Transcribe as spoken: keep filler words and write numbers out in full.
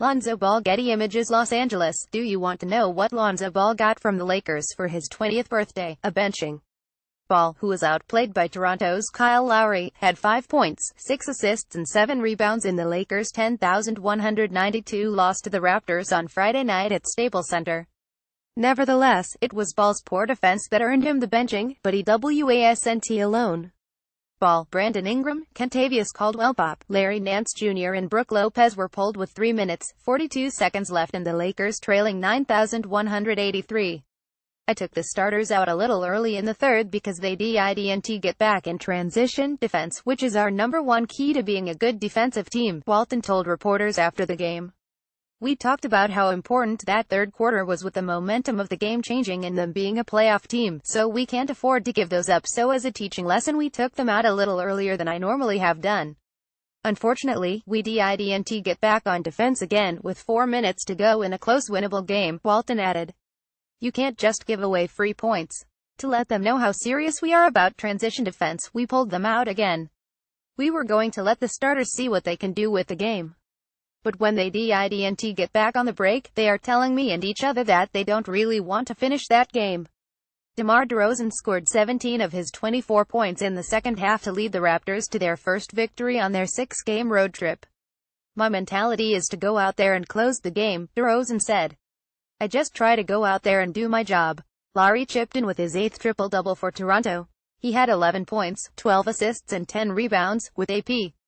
Lonzo Ball. Getty Images. Los Angeles. Do you want to know what Lonzo Ball got from the Lakers for his twentieth birthday? A benching. Ball, who was outplayed by Toronto's Kyle Lowry, had five points, six assists and seven rebounds in the Lakers' ten thousand one hundred ninety-two loss to the Raptors on Friday night at Staples Center. Nevertheless, it was Ball's poor defense that earned him the benching, but he wasn't alone. Ball, Brandon Ingram, Kentavious Caldwell-Pope, Larry Nance Junior and Brook Lopez were pulled with three minutes, forty-two seconds left and the Lakers trailing nine thousand one hundred eighty-three. I took the starters out a little early in the third because they didn't get back in transition defense, which is our number one key to being a good defensive team, Walton told reporters after the game. We talked about how important that third quarter was with the momentum of the game changing and them being a playoff team, so we can't afford to give those up, so as a teaching lesson we took them out a little earlier than I normally have done. Unfortunately, we didn't get back on defense again, with four minutes to go in a close winnable game, Walton added. You can't just give away free points. To let them know how serious we are about transition defense, we pulled them out again. We were going to let the starters see what they can do with the game. But when they didn't get back on the break, they are telling me and each other that they don't really want to finish that game. DeMar DeRozan scored seventeen of his twenty-four points in the second half to lead the Raptors to their first victory on their six-game road trip. My mentality is to go out there and close the game, DeRozan said. I just try to go out there and do my job. Lowry chipped in with his eighth triple-double for Toronto. He had eleven points, twelve assists and ten rebounds, with A P